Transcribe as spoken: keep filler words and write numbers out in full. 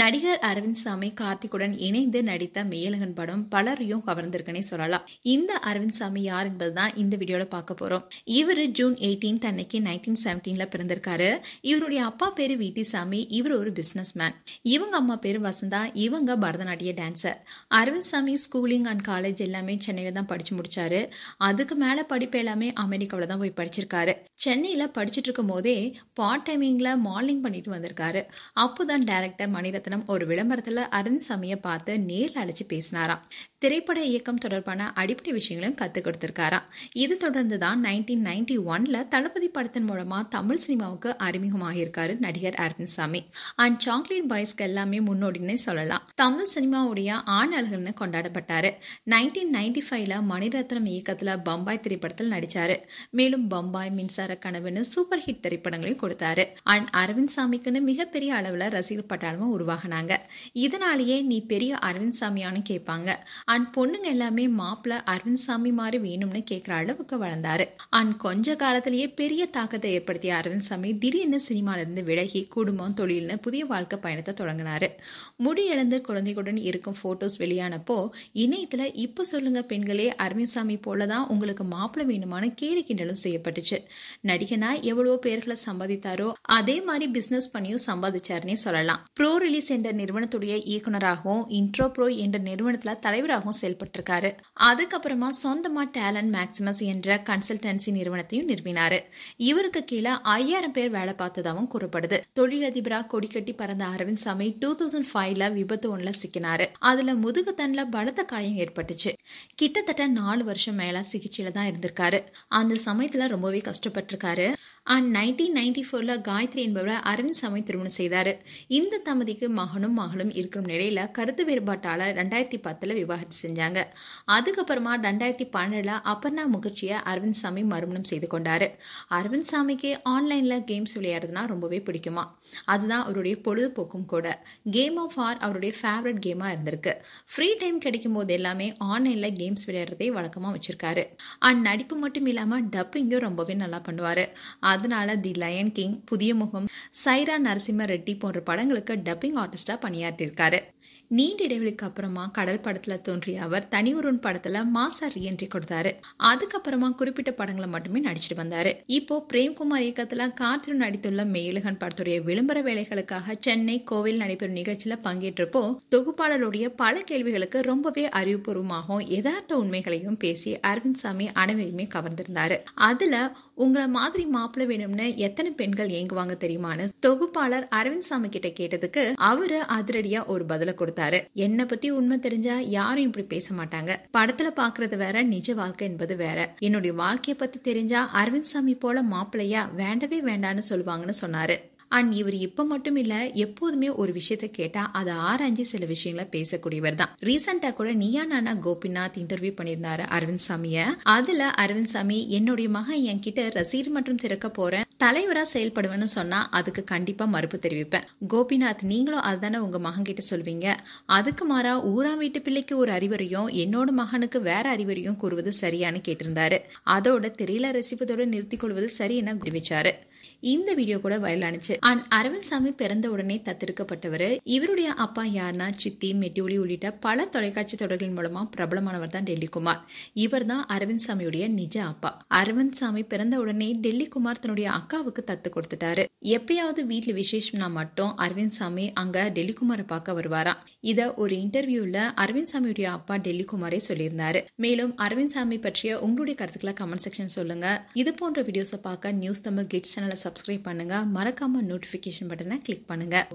நடிகர் அரவிந்த் சாமி கார்த்திக்குடன் இணைந்து நடித்த மேலகன் படம் பலரையும் கவர்ந்திருக்குன்னே சொல்லலாம். இந்த அரவிந்த் சாமி யார் என்பதுதான் இந்த வீடியோல பார்க்க போறோம். இவரு ஜூன் எயிட்டீன்த் அன்னைக்கு நைன்டீன் செவன்டீன்ல பிறந்திருக்காரு. இவருடைய அப்பா பேரு வீட்டி சாமி. இவர் ஒரு பிசினஸ் மேன். இவங்க அம்மா பேரு வசந்தா. இவங்க பரதநாட்டிய டான்சர். அரவிந்த் சாமி ஸ்கூலிங் அண்ட் காலேஜ் எல்லாமே சென்னையில தான் படிச்சு முடிச்சாரு. அதுக்கு மேல படிப்பு எல்லாமே அமெரிக்காவில தான் போய் படிச்சிருக்காரு. சென்னையில படிச்சுட்டு இருக்கும் போதே பார்ட் டைமிங்ல மாடலிங் பண்ணிட்டு வந்திருக்காரு. அப்போதான் டைரக்டர் மணிரத்னம் ஒரு விளம்பரத்துல அரவிந்த் சாமியை பார்த்து நேரில் அழைச்சு பேசினாராம். திரைப்பட இயக்கம் தொடர்பான அடிப்படை விஷயங்களும் கத்துக் கொடுத்திருக்காராம். இது தொடர்ந்துதான் நைன்டீன் நைன்டி ஒன்ல தளபதி படத்தின் மூலமா தமிழ் சினிமாவுக்கு அறிமுகமாகியிருக்காரு நடிகர் அரவிந்த் சாமி. அண்ட் சாக்லேட் பாய்ஸ்க்கு எல்லாமே முன்னோடினே சொல்லலாம். தமிழ் சினிமாவுடைய ஆண் அழகுன்னு கொண்டாடப்பட்டாரு. நைன்டீன் நைன்டி ஃபைவ்ல மணிரத்னம் இயக்கத்துல பம்பாய் திரைப்படத்தில் நடிச்சாரு. மேலும் பம்பாய், மின்சார கனவுன்னு சூப்பர் ஹிட் திரைப்படங்களையும் கொடுத்தாரு. அண்ட் அரவிந்த் சாமிக்குன்னு மிகப்பெரிய அளவுல ரசிகர் பட்டாளமும் உருவாகினாங்க. இதனாலேயே நீ பெரிய அரவிந்த் சாமியான்னு கேட்பாங்க. அண்ட் பொண்ணுங்க எல்லாமே மாப்பிள்ள அரவிந்த் சாமி மாதிரி வேணும்னு கேட்கிற அளவுக்கு வளர்ந்தாரு. அண்ட் கொஞ்ச காலத்திலேயே பெரிய தாக்கத்தை ஏற்படுத்திய அரவிந்த் சாமி திடீர்னு சினிமால இருந்து விலகி குடும்பம், தொழில்னு புதிய வாழ்க்கை பயணத்தை தொடங்கினாரு. முடி இழந்து குழந்தைகளுடன் இருக்கும் போட்டோஸ் வெளியானப்போ இணையத்துல இப்ப சொல்லுங்க பெண்களே, அரவிந்த் சாமி போலதான் உங்களுக்கு மாப்பிள்ள வேணுமான கேலி கிண்டலும் செய்யப்பட்டுச்சு. நடிகனா எவ்வளவோ பேர்களை சம்பாதித்தாரோ அதே மாதிரி பிசினஸ் பண்ணியும் சம்பாதிச்சாருன்னே சொல்லலாம். ப்ரோ ரிலீஸ் என்ற நிறுவனத்துடைய இயக்குநராகவும் இன்ட்ரோ ப்ரோ என்ற நிறுவனத்துல தலைவராகவும் செயல்பட்டிருக்காரு. அதுக்கப்புறமா சொந்தமா டேலண்ட் மேக்சிமஸ் என்ற கன்சல்டன்சி நிறுவனத்தையும் நிறுவினாரு. இவருக்கு கீழே ஐயாயிரம் பேர் வேலை பார்த்ததாகவும் கூறப்படுது. தொழிலதிபரா கொடிக்கட்டி பறந்த அரவிந்த் சாமி டூ தௌசண்ட் ஃபைவ்ல விபத்து ஒன்றுல சிக்கினாரு. அதுல முதுகு தன்ல பலத்த காயம் ஏற்பட்டுச்சு. கிட்டத்தட்ட நாலு வருஷம் மேல சிகிச்சையில தான் இருந்திருக்காரு. அந்த சமயத்துல ரொம்பவே கஷ்டப்பட்டிருக்காரு. அண்ட் நைன்டீன் நைன்டி ஃபோர்ல காயத்ரி என்பவரை அரவிந்த் சாமி திருமணம் செய்தாரு. இந்த தம்பதிக்கு மகனும் மகளும் இருக்கிற நிலையில கருத்து வேறுபாட்டால ரெண்டாயிரத்தி பத்துல விவாகரத்து செஞ்சாங்க. அதுக்கப்புறமா ரெண்டாயிரத்தி பன்னெண்டுல அபர்ணா முகர்ஜியை அரவிந்த் சாமி மறுமணம் செய்து கொண்டாரு. அரவிந்த் சாமிக்கு ஆன்லைன்ல கேம்ஸ் விளையாடுறதுனா ரொம்பவே பிடிக்குமா. அதுதான் அவருடைய பொழுதுபோக்கும் கூட. கேம் ஆஃப் ஆர் அவருடைய ஃபேவரட் கேமா இருந்திருக்கு. ஃப்ரீ டைம் கிடைக்கும் போது எல்லாமே ஆன்லைன்ல கேம்ஸ் விளையாடுறதே வழக்கமா வச்சிருக்காரு. அண்ட் நடிப்பு மட்டும் இல்லாம டப்பிங்கும் ரொம்பவே நல்லா பண்ணுவாரு. அதனால தி லயன் கிங், புதிய முகம், சைரா நரசிம்ம ரெட்டி போன்ற படங்களுக்கு டப்பிங் ஆர்டிஸ்டா பணியாற்றிருக்காரு. நீண்ட இடைவெளிக்கு அப்புறமா கடல் படத்துல தோன்றிய அவர் தனி ஒருவன் படத்துல மாசா ரீஎன்ட்ரி கொடுத்தாரு. அதுக்கப்புறமா குறிப்பிட்ட படங்களை மட்டுமே நடிச்சிட்டு வந்தாரு. இப்போ பிரேம்குமார் இயக்கத்துல கார்த்திக் நடித்துள்ள மேலகன் படத்துடைய விளம்பர வேலைகளுக்காக சென்னை, கோவில் நடைபெறும் நிகழ்ச்சியில பங்கேற்றப்போ தொகுப்பாளருடைய பல கேள்விகளுக்கு ரொம்பவே அறிவுபூர்வமாகவும் யதார்த்த உண்மைகளையும் பேசி அரவிந்த் சாமி அனைவரையுமே கவர்ந்திருந்தாரு. அதுல உங்களை மாதிரி மாப்பிள்ள வேணும்னு எத்தனை பெண்கள் ஏங்குவாங்க தெரியுமான்னு தொகுப்பாளர் அரவிந்த் சாமி கிட்ட கேட்டதுக்கு அவரு அதிரடியா ஒரு பதில கொடுத்தாரு. என்ன பத்தி உண்மை தெரிஞ்சா யாரும் இப்படி பேச மாட்டாங்க. படத்துல பாக்குறது வேற, நிஜ வாழ்க்கை என்பது வேற. என்னுடைய வாழ்க்கைய பத்தி தெரிஞ்சா அரவிந்த் சாமி போல மாப்பிள்ளையா வேண்டவே வேண்டான்னு சொல்லுவாங்கன்னு சொன்னாரு. அண்ட் இவர் இப்ப மட்டும் இல்ல, எப்போதுமே ஒரு விஷயத்த கேட்டா அதை ஆராய்ச்சி சில விஷயங்களை பேசக்கூடியவர் தான். ரீசெண்டா கூட நீயா நானா கோபிநாத் இன்டர்வியூ பண்ணியிருந்தாரு அரவிந்த் சாமிய. அதுல அரவிந்த் சாமி, என்னுடைய மகன் என்கிட்ட ரசிகர் மற்றும் திறக்க போறேன், தலைவரா செயல்படுவேன்னு சொன்னா அதுக்கு கண்டிப்பா மறுப்பு தெரிவிப்பேன். கோபிநாத், நீங்களும் அதுதானே உங்க மகன் கிட்ட சொல்வீங்க. அதுக்கு மாறா ஊரா வீட்டு பிள்ளைக்கு ஒரு அறிவுரையும் என்னோட மகனுக்கு வேற அறிவுரையும் கூறுவது சரியானு கேட்டிருந்தாரு. அதோட திரையில ரசிப்பதோட நிறுத்திக் கொள்வது சரி என தெரிவிச்சாரு. இந்த வீடியோ கூட வைரலானுச்சு. அண்ட் அரவிந்த் சாமி பிறந்த உடனே தத்தெடுக்கப்பட்டவர். இவருடைய அப்பா யாருன்னா சித்தி, மெட்டிஒலி உள்ளிட்ட பல தொலைக்காட்சி தொடர்களின் மூலமா பிரபலமானவர் தான் டெல்லி குமார். இவர் தான் அரவிந்த் சாமியுடைய நிஜ அப்பா. அரவிந்த் சாமி பிறந்த உடனே டெல்லி குமார் தன்னுடைய அக்காவுக்கு தத்து கொடுத்துட்டாரு. எப்பயாவது வீட்டுல விசேஷம்னா மட்டும் அரவிந்த் சாமி அங்க டெல்லி குமாரை பார்க்க வருவாராம். இத ஒரு இன்டர்வியூல அரவிந்த் சாமியுடைய அப்பா டெல்லி குமாரே சொல்லியிருந்தாரு. மேலும் அரவிந்த் சாமி பற்றிய உங்களுடைய கருத்துக்களை கமெண்ட் செக்ஷன் சொல்லுங்க. இது போன்ற வீடியோஸை பார்க்க நியூஸ் தமிழ் கிளிட்ஸ் சேனலை சப்ஸ்கிரைப் பண்ணுங்க. மறக்காம நோட்டிபிகேஷன் பட்டனை கிளிக் பண்ணுங்க.